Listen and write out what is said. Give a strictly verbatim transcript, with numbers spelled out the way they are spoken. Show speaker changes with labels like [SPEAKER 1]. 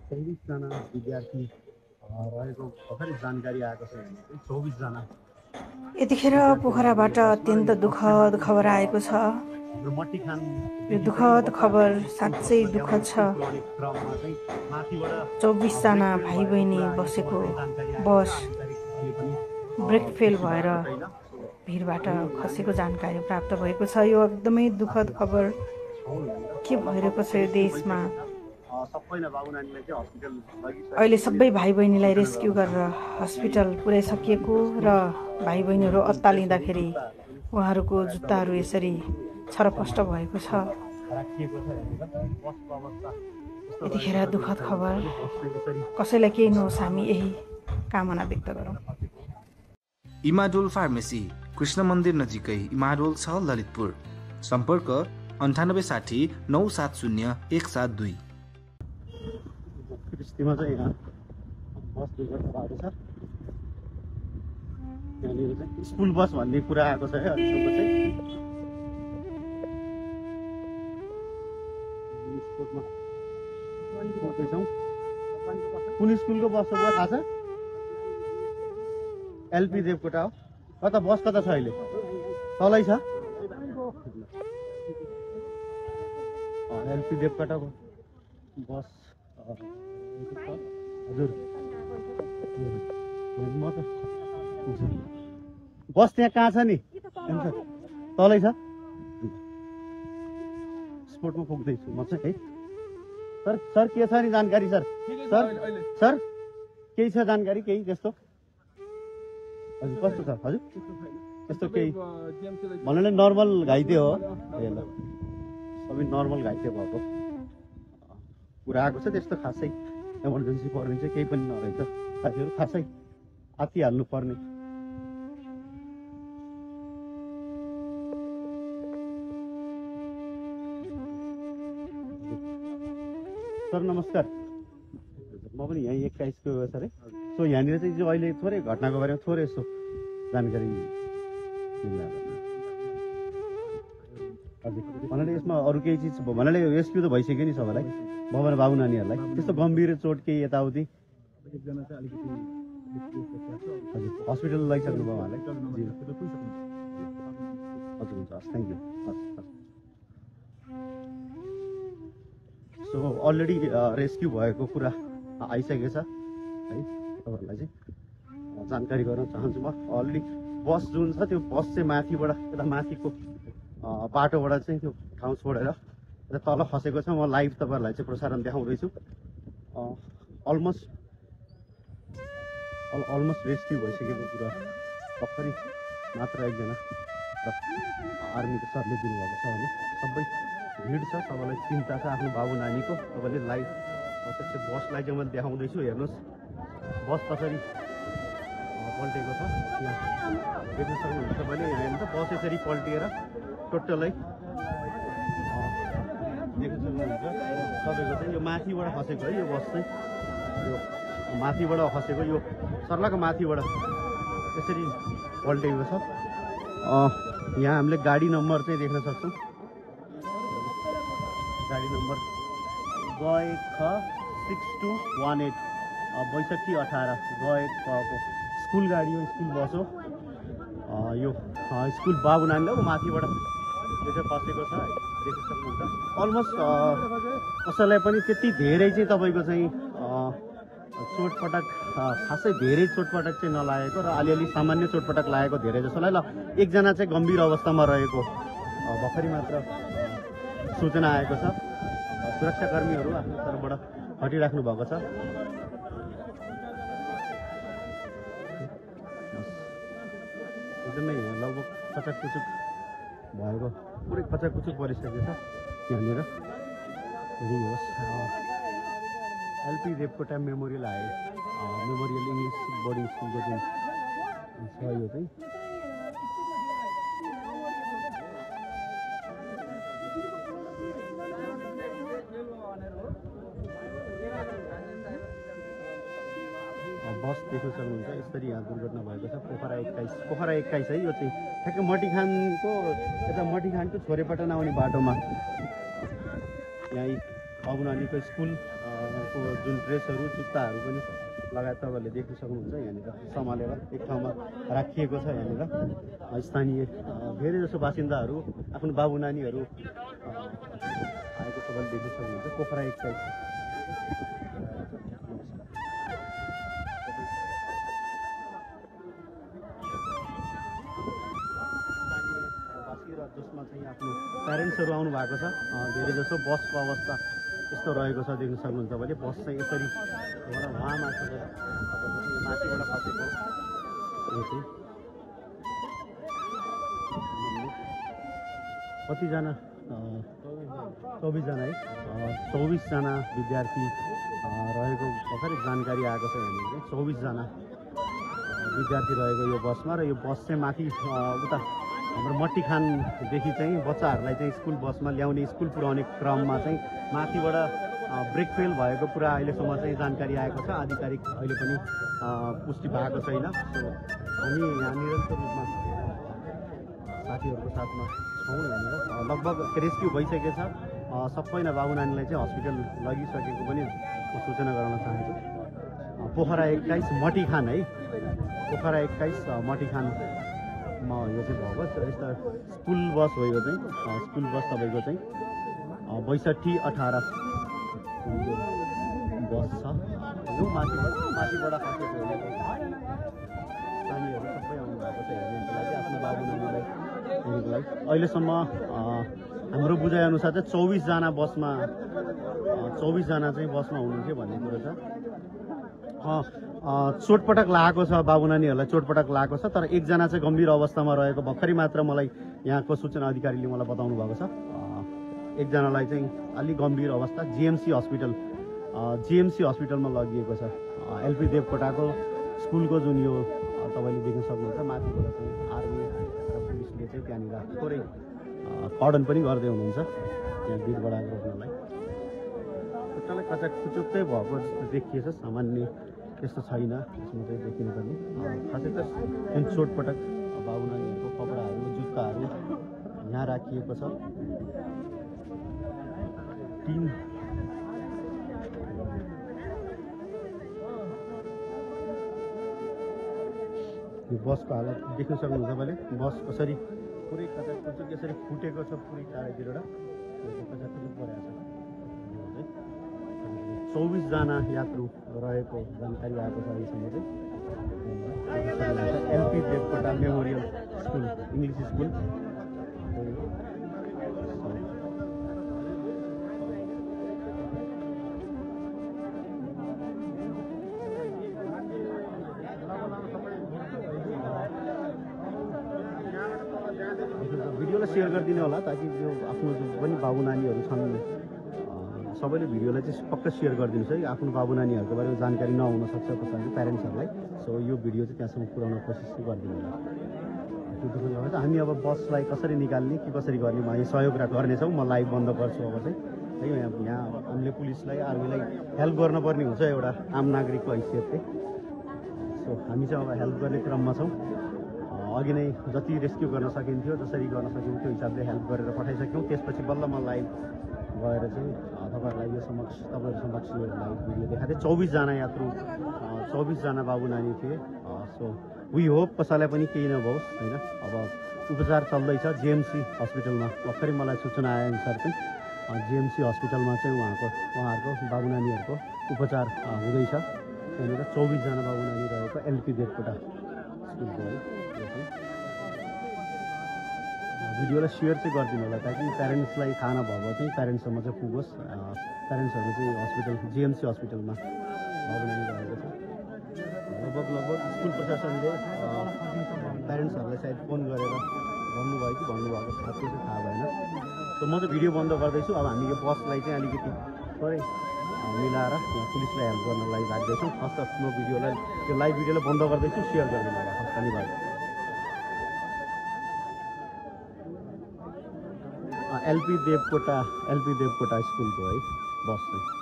[SPEAKER 1] चौबिस जना विद्यार्थी रहेको भर्खरै जानकारी आएको छ भने चाहिँ चौबिस जना
[SPEAKER 2] यतिखेर पोखराबाट अत्यन्त दुःखद खबर आएको छ। यो दुःखद खबर साँच्चै दुःखद छ। चौबिस जना भाइ बहिनी बसेको बस ब्रेक फेल भएर भिरबाट खसेको जानकारी प्राप्त भएको छ। यो एकदमै दुःखद खबर। के भइरहेको छ यो देशमा? अहिले सबै भाइ बहिनीलाई रेस्क्यु गरेर हस्पिटल पुर्याइसकिएको र भाइ बहिनीहरू अत्तालिँदाखेरि उहाँहरूको जुत्ताहरू यसरी छरपष्ट भएको छ। यतिखेर दुःखद खबर। कसैलाई केही नहोस्, हामी यही कामना व्यक्त गरौँ।
[SPEAKER 3] इमाडोल फार्मेसी, कृष्ण मन्दिर नजिकै इमाडोल छ, ललितपुर। सम्पर्क अन्ठानब्बे साठी नौ सात शून्य एक सात दुई।
[SPEAKER 1] कृष्णमा चाहिँ यहाँ बस दुर्घटना भएको छ। यहाँनिर चाहिँ स्कुल बस भन्ने कुरा आएको छ है अहिलेसम्म चाहिँ। कुन स्कुलको बस हो थाहा छ? एलपी देवकोटा हो। कता बस कता छ अहिले? तलै छ। एलपी देवकोटाको बस हजुर। म त बस त्यहाँ कहाँ छ नि? तलै छ। स्पोर्टमा पुग्दैछु म चाहिँ है। सर सर के छ नि जानकारी सर? सर सर केही छ जानकारी केही त्यस्तो? हजुर कस्तो छ? हजुर त्यस्तो केही भन्नाले नर्मल घाइते हो। ए ल सबै नर्मल घाइते भएको कुरा आएको छ। त्यस्तो खासै इमर्जेन्सी पर्ने चाहिँ केही पनि नरहेछ साथीहरू। खासै आत्तिहाल्नु पर्ने। सर नमस्कार। म पनि यहीँ एक्काइसको सर है। सो यहाँनिर चाहिँ जो अहिले थोरै घटनाको बारेमा थोरै यसो जानकारी हजुर भन्नाले यसमा अरू केही चिज भन्नाले रेस्क्यु त भइसक्यो नि सबैलाई, बाबा बाबु नानीहरूलाई? त्यस्तो गम्भीर चोट केही यताउति? एकजना चाहिँ अलिकति हजुर हस्पिटल लैसक्नु भयो उहाँलाई? हजुर हुन्छ हस् थ्याङ्क यू। हस् हस्। सो अलरेडी रेस्क्यु भएको कुरा आइसकेको छ है। तपाईँहरूलाई चाहिँ जानकारी गराउन चाहन्छु। म अलरेडी बस जुन छ त्यो बस चाहिँ माथिबाट यता माथिको बाटोबाट चाहिँ त्यो ठाउँ छोडेर र तल खसेको छ। म लाइभ तपाईँहरूलाई चाहिँ प्रसारण देखाउँदैछु। अलमोस्ट अल अलमोस्ट रेस्क्यु भइसकेको कुरा भर्खरै मात्र एकजना र आर्मीको सरले दिनुभएको छ भने सबै भिड छ। सबैलाई चिन्ता छ आफ्नो बाबु नानीको। तपाईँले लाइभ प्रत्यक्ष बसलाई चाहिँ मैले देखाउँदैछु। हेर्नुहोस् बस कसरी पल्टेको छ। यहाँ देख्न सक्नुहुन्छ तपाईँले। यहाँ हेर्नु त बस यसरी पल्टिएर टोटलै देख्न सक्नुहुन्छ तपाईँको चाहिँ यो माथिबाट खसेको है। यो बस चाहिँ यो माथिबाट खसेको, यो सर्लाको माथिबाट यसरी पल्टेको छ। यहाँ हामीले गाडी नम्बर चाहिँ देख्न सक्छौँ। गाडी नम्बर गए ख सिक्स टू वान एट बैसठी अठार गए खको स्कुल गाडी हो, स्कुल बस हो यो। स्कुल बाबु नानीलाई माथिबाट यो चाहिँ खसेको छ देख्न सक्नुहुन्छ। अलमोस्ट कसैलाई पनि त्यति धेरै चाहिँ तपाईँको चाहिँ चोटपटक खासै धेरै चोटपटक चाहिँ नलागेको र अलिअलि सामान्य चोटपटक लागेको धेरै जसोलाई। ल एकजना चाहिँ गम्भीर अवस्थामा रहेको भर्खरै मात्र सूचना आएको छ। सुरक्षाकर्मीहरू आफ्नो तर्फबाट हटिराख्नु भएको छ। एकदमै लगभग खचाककुचुक भएको, पुरै खचाककुचुक परिसकेको छ यहाँनिर। हेर्नुहोस् LP Devkota memorial high memorial English boarding स्कुलको जुन छ यो चाहिँ बस देख्न सक्नुहुन्छ। यसरी यहाँ दुर्घटना भएको छ। पोखरा एक्काइस पोखरा एक्काइस है। यो चाहिँ ठ्याक्कै मटिखानको यता मटिखानको छोरेपटन आउने बाटोमा यहाँ बाबु नानीको स्कुल स्कुलको जुन ड्रेसहरू जुत्ताहरू पनि लगायत तपाईँहरूले देख्न सक्नुहुन्छ यहाँनिर सम्हालेर एक ठाउँमा राखिएको छ। यहाँनिर स्थानीय धेरै जसो बासिन्दाहरू आफ्नो बाबु नानीहरू आएको तपाईँले देख्न सक्नुहुन्छ। पोखरा एक्साइज जसमा चाहिँ आफ्नो प्यारेन्ट्सहरू आउनु भएको छ। धेरै जसो बसको अवस्था यस्तो रहेको छ देख्न सक्नुहुन्छ तपाईँले। बस चाहिँ यसरी एउटा उहाँमा छ माथिबाट खसेको यो चाहिँ कतिजना चौबिसजना है चौबिसजना विद्यार्थी रहेको भर्खरै जानकारी आएको छ। यहाँनिर चाहिँ चौबिसजना विद्यार्थी रहेको यो बसमा र यो बस चाहिँ माथि उता हाम्रो मट्टीखानदेखि चाहिँ बच्चाहरूलाई चाहिँ स्कुल बसमा ल्याउने स्कुल पुर्याउने क्रममा चाहिँ माथिबाट ब्रेक फेल भएको कुरा अहिलेसम्म चाहिँ जानकारी आएको छ। आधिकारिक अहिले पनि पुष्टि भएको छैन। हामी यहाँ निरन्तर रूपमा साथीहरूको साथमा छौँ। यहाँनिर लगभग रेस्क्यु भइसकेको छ। सबैजना बाबु नानीलाई चाहिँ हस्पिटल लगिसकेको पनि म सूचना गराउन चाहन्छु। पोखरा एक्काइस मट्टीखान है पोखरा एक्काइस मट्टीखानमा यो चाहिँ भएको यस्ता स्कुल बस हो। यो चाहिँ स्कुल बस तपाईँको चाहिँ बैसठी अठार बस छ। यो माथिबाट माथिबाट खसेको हो। नानीहरू सबै आउनु भएको छ हेर्नको लागि आफ्नो बाबु नानीलाई हेर्नको लागि। अहिलेसम्म हाम्रो बुझाइअनुसार चाहिँ चौबिसजना बसमा चौबिसजना चाहिँ बसमा हुनुहुन्थ्यो भन्ने कुरो छ। चोटपटक लागेको छ, बाबु नानीहरूलाई चोटपटक लागेको छ। तर एकजना चाहिँ गम्भीर अवस्थामा रहेको भर्खरै मात्र मलाई यहाँको सूचना अधिकारीले मलाई बताउनु भएको छ। एकजनालाई चाहिँ अलिक गम्भीर अवस्था जिएमसी हस्पिटल जिएमसी हस्पिटलमा लगिएको छ। एलपी देवकोटाको स्कुलको जुन यो तपाईँले देख्न सक्नुहुन्छ माथिबाट चाहिँ आर्मी र पुलिसले चाहिँ त्यहाँनिर थोरै कर्डन पनि गर्दै हुनुहुन्छ त्यहाँ भिडबाट रोक्नलाई। खुट्टालाई कचाक खुचुक्कै भएको जस्तो देखिएछ। सामान्य त्यस्तो छैन यसमा चाहिँ देखिनुपर्ने। खासै त जुन चोटपटक बाबु नानीहरूको कपडाहरू जुत्ताहरू यहाँ राखिएको छ। टिम यो बसको हालत देख्न सक्नुहुन्छ तपाईँले। बस कसरी पुरै कचाक खुचुक यसरी फुटेको छ पुरै चारैतिरबाट कचाक खुचुक परेको छ। चौबिसजना यात्रु रहेको जानकारी आएको छ अहिलेसम्म चाहिँ। LP Devkota memorial school English school भिडियोलाई सेयर गरिदिनु होला ताकि जो आफ्नो जो पनि बाबु नानीहरू छन् सबैले भिडियोलाई चाहिँ पक्का सेयर गरिदिनुहोस् है। आफ्नो बाबु नानीहरूको बारेमा जानकारी नहुन सक्छ कसैले प्यारेन्ट्सहरूलाई। सो यो भिडियो चाहिँ त्यहाँसम्म पुर्याउन कोसिस गरिदिनु होला। हामी अब बसलाई कसरी निकाल्ने के कसरी गर्ने म यहाँ सहयोग गर्नेछौँ। म लाइभ बन्द गर्छु अब चाहिँ है। यहाँ यहाँ हामीले पुलिसलाई आर्मीलाई हेल्प गर्नुपर्ने हुन्छ एउटा आम नागरिकको हैसियतले। सो हामी चाहिँ अब हेल्प गर्ने क्रममा छौँ। अघि नै जति रेस्क्यु गर्न सकिन्थ्यो जसरी गर्न सकिन्थ्यो त्यो हिसाबले हेल्प गरेर पठाइसक्यौँ। त्यसपछि बल्ल म लाइभ गएर चाहिँ तपाईँहरूलाई यो समक्ष तपाईँहरू समक्ष यो लाइभ भिडियो देखाएको थिएँ। चौबिसजना यात्रु चौबिसजना बाबु नानी थिए। सो वी होप कसैलाई पनि केही नभओस् होइन। अब उपचार चल्दैछ जिएमसी हस्पिटलमा। भर्खरै मलाई सूचना आएअनुसार चाहिँ जिएमसी हस्पिटलमा चाहिँ उहाँको उहाँहरूको बाबु नानीहरूको उपचार हुँदैछ। त्यहाँनिर चौबिसजना बाबु नानी रहेको एलपी देवकोटा स्कुलको है। भिडियोलाई सेयर चाहिँ गरिदिनु होला ताकि प्यारेन्ट्सलाई थाहा नभएको चाहिँ प्यारेन्ट्ससम्म चाहिँ पुगोस्। प्यारेन्ट्सहरू चाहिँ हस्पिटल जिएमसी हस्पिटलमा बाबु नानी रहेको छ। लगभग लगभग स्कुल प्रशासनले प्यारेन्ट्सहरूलाई सायद फोन गरेर भन्नुभयो कि भन्नुभएको छ त्यो चाहिँ थाहा भएन। सो म चाहिँ भिडियो बन्द गर्दैछु। अब हामी यो बसलाई चाहिँ अलिकति थोरै मिलाएर यहाँ पुलिसलाई हेल्प गर्नलाई राख्दैछौँ। फर्स्ट अफ म भिडियोलाई त्यो लाइभ भिडियोलाई बन्द गर्दैछु। सेयर गरिदिनु होला। हस् धन्यवाद। एलपी देवकोटा एलपी देवकोटा स्कुलको है बस चाहिँ